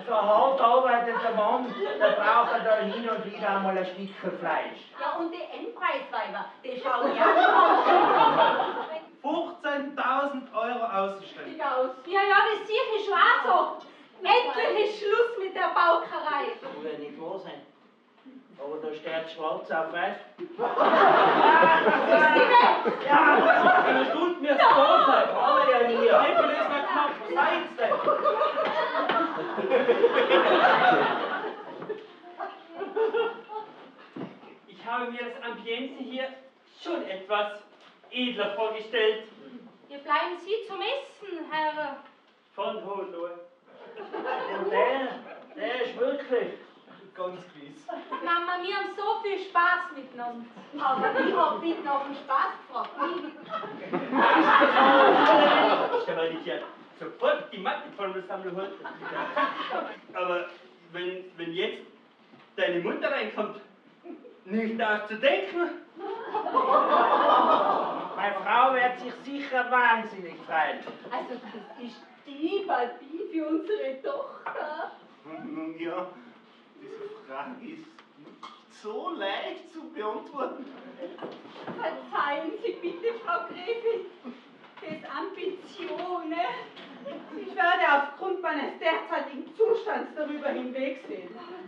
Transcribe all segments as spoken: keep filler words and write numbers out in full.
So hart arbeitender Mann, der braucht da hin und wieder einmal ein Stückchen Fleisch. Ja, und die Endpreisweiber, die schauen ja fünfzehntausend Euro Außenstellen. aus. Ja, ja, das sehe ich schon auch so. Endlich ist Schluss mit der Baukerei. Das will nicht wahr sein. Aber da steht schwarz auf weiß. Ja, eine Stunde mir das da sein. Haben wir ja nie. Einfach ist mal knapp. Was seid's denn? Ich habe mir das Ambiente hier schon etwas edler vorgestellt. Wir bleiben Sie zum Essen, Herr. Von Hohenlohe. Und der, der ist wirklich Ganz gewiss. Mama, wir haben so viel Spaß miteinander. Aber ich hab nicht nach dem Spaß gefragt. Da werde ich ja sofort die Mathe-Formel sammeln heute. Aber wenn, wenn jetzt deine Mutter reinkommt, nicht auszudenken. Meine Frau wird sich sicher wahnsinnig freuen. Also, das ist die Partie für unsere Tochter. Nun ja, diese Frage ist nicht so leicht zu beantworten. Verzeihen Sie bitte, Frau Gräfin, das Ambitionen. Ich werde aufgrund meines derzeitigen Zustands darüber hinwegsehen.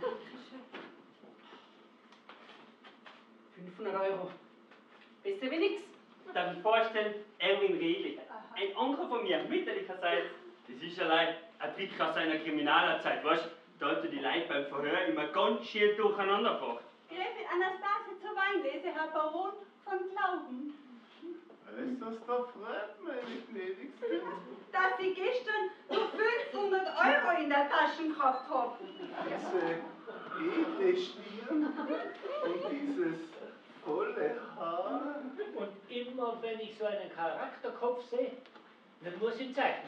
fünfhundert Euro. Besser wie nix. Darf ich vorstellen, Erwin Redlich. Ein Onkel von mir, mütterlicherseits. Das ist allein ein Blick aus seiner Kriminalerzeit, weißt du? Da hat er die Leute beim Verhör immer ganz schier durcheinander gebracht. Gräfin Anastasie zur Weinlese, Herr Baron von Glauben. Weißt du, was da freut, meine Gnädigste? Dass Sie gestern nur fünfhundert Euro in der Tasche gehabt haben. Diese edle Stirn und dieses volle Haar. Und immer wenn ich so einen Charakterkopf sehe, dann muss ich ihn zeichnen.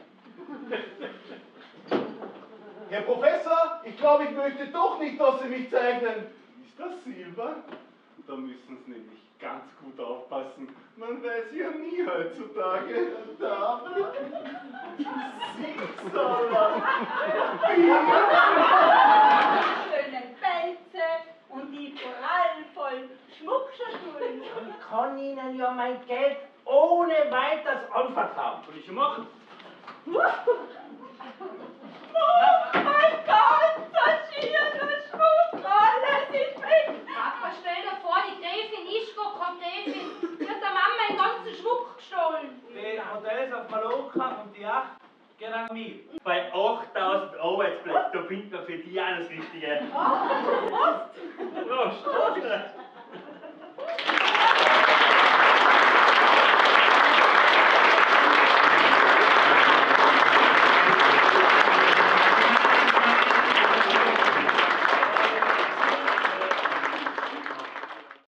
Herr Professor, ich glaube, ich möchte doch nicht, dass Sie mich zeichnen. Ist das Silber? Da müssen Sie nämlich ganz gut aufpassen. Man weiß ja nie heutzutage. Da, Siegsaler. Schönen Pelze und die korallvollen Schmuckschatulen. Ich kann Ihnen ja mein Geld ohne weiteres anvertrauen. Kann ich schon machen? Oh mein Gott, das schöne Schmuck, alles ist weg. Papa, stell dir vor, die Gräfin Ischko, Frau Gräfin, die hat der Mama den ganzen Schmuck gestohlen. Die Hotels auf Mallorca und die Yacht gehen an mich. Bei achttausend Arbeitsplätzen, da findet man für die auch das Richtige. Prost! Prost!